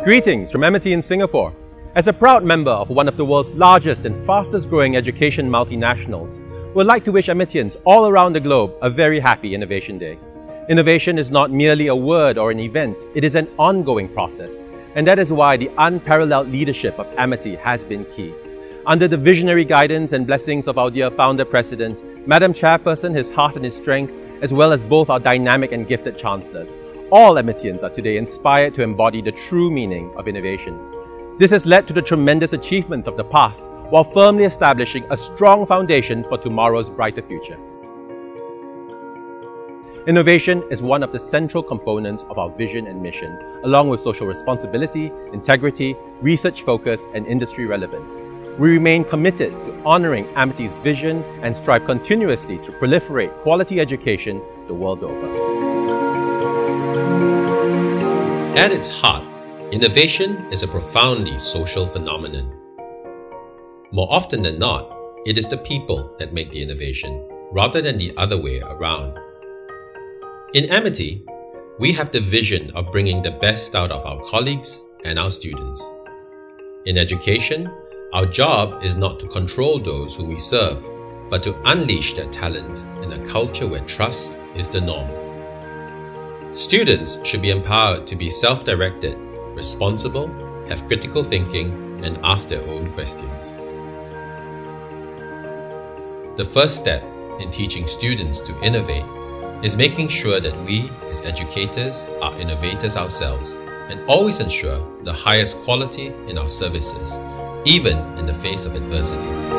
Greetings from Amity in Singapore. As a proud member of one of the world's largest and fastest growing education multinationals, we'd like to wish Amitians all around the globe a very happy Innovation Day. Innovation is not merely a word or an event, it is an ongoing process. And that is why the unparalleled leadership of Amity has been key. Under the visionary guidance and blessings of our dear founder president, Madam Chairperson, his heart and his strength, as well as both our dynamic and gifted chancellors, all Amitians are today inspired to embody the true meaning of innovation. This has led to the tremendous achievements of the past, while firmly establishing a strong foundation for tomorrow's brighter future. Innovation is one of the central components of our vision and mission, along with social responsibility, integrity, research focus, and industry relevance. We remain committed to honoring Amity's vision and strive continuously to proliferate quality education the world over. At its heart, innovation is a profoundly social phenomenon. More often than not, it is the people that make the innovation, rather than the other way around. In Amity, we have the vision of bringing the best out of our colleagues and our students. In education, our job is not to control those who we serve, but to unleash their talent in a culture where trust is the norm. Students should be empowered to be self-directed, responsible, have critical thinking, and ask their own questions. The first step in teaching students to innovate is making sure that we, as educators, are innovators ourselves and always ensure the highest quality in our services, even in the face of adversity.